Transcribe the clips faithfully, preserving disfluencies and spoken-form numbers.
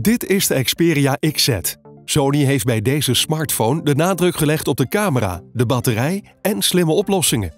Dit is de Xperia X Z. Sony heeft bij deze smartphone de nadruk gelegd op de camera, de batterij en slimme oplossingen.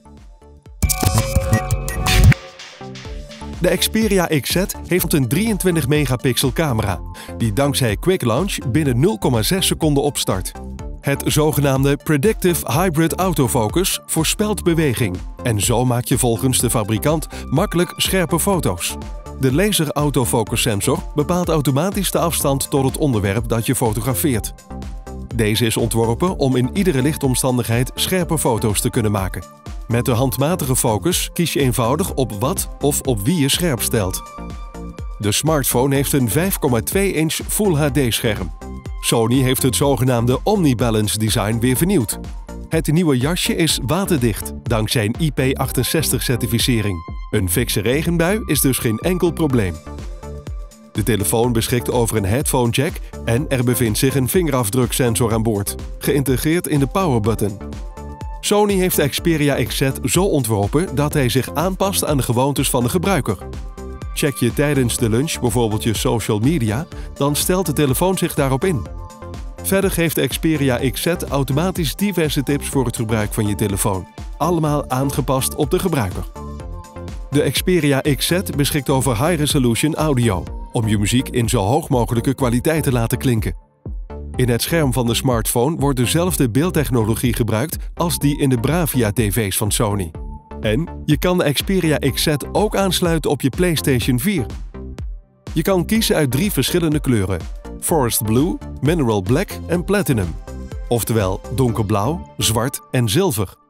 De Xperia X Z heeft een drieëntwintig megapixel camera, die dankzij Quick Launch binnen nul komma zes seconden opstart. Het zogenaamde Predictive Hybrid Autofocus voorspelt beweging en zo maak je volgens de fabrikant makkelijk scherpe foto's. De laser autofocus sensor bepaalt automatisch de afstand tot het onderwerp dat je fotografeert. Deze is ontworpen om in iedere lichtomstandigheid scherpe foto's te kunnen maken. Met de handmatige focus kies je eenvoudig op wat of op wie je scherp stelt. De smartphone heeft een vijf komma twee inch Full H D scherm. Sony heeft het zogenaamde Omnibalance design weer vernieuwd. Het nieuwe jasje is waterdicht, dankzij een I P achtenzestig certificering. Een fikse regenbui is dus geen enkel probleem. De telefoon beschikt over een headphone jack en er bevindt zich een vingerafdruksensor aan boord, geïntegreerd in de powerbutton. Sony heeft de Xperia X Z zo ontworpen dat hij zich aanpast aan de gewoontes van de gebruiker. Check je tijdens de lunch bijvoorbeeld je social media, dan stelt de telefoon zich daarop in. Verder geeft de Xperia X Z automatisch diverse tips voor het gebruik van je telefoon, allemaal aangepast op de gebruiker. De Xperia X Z beschikt over high-resolution audio, om je muziek in zo hoog mogelijke kwaliteit te laten klinken. In het scherm van de smartphone wordt dezelfde beeldtechnologie gebruikt als die in de Bravia tv's van Sony. En je kan de Xperia X Z ook aansluiten op je PlayStation vier. Je kan kiezen uit drie verschillende kleuren: Forest Blue, Mineral Black en Platinum. Oftewel donkerblauw, zwart en zilver.